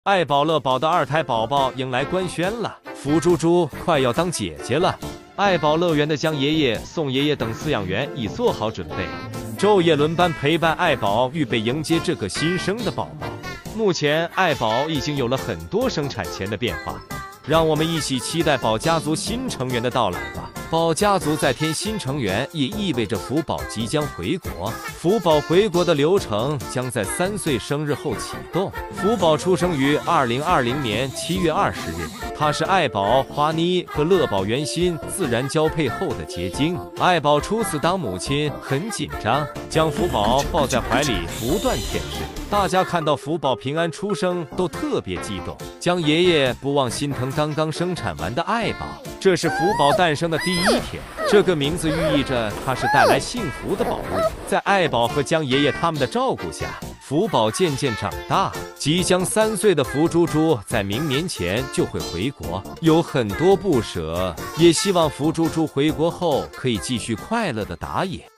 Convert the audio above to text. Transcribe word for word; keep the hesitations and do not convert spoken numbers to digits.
爱宝乐宝的二胎宝宝迎来官宣了，福猪猪快要当姐姐了。爱宝乐园的江爷爷、宋爷爷等饲养员已做好准备，昼夜轮班陪伴爱宝，预备迎接这个新生的宝宝。目前，爱宝已经有了很多生产前的变化，让我们一起期待宝家族新成员的到来吧。宝家族再添新成员，也意味着福宝即将回国。福宝回国的流程将在三岁生日后启动。福宝出生于二零二零年七月二十日，他是爱宝、花妮和乐宝原心自然交配后的结晶。爱宝初次当母亲很紧张，将福宝抱在怀里不断舔舐。大家看到福宝平安出生都特别激动，江爷爷不忘心疼刚刚生产完的爱宝。这是福宝诞生的第一天，这个名字寓意着它是带来幸福的宝物。在爱宝和江爷爷他们的照顾下，福宝渐渐长大。即将三岁的福猪猪在明年前就会回国，有很多不舍，也希望福猪猪回国后可以继续快乐的打野。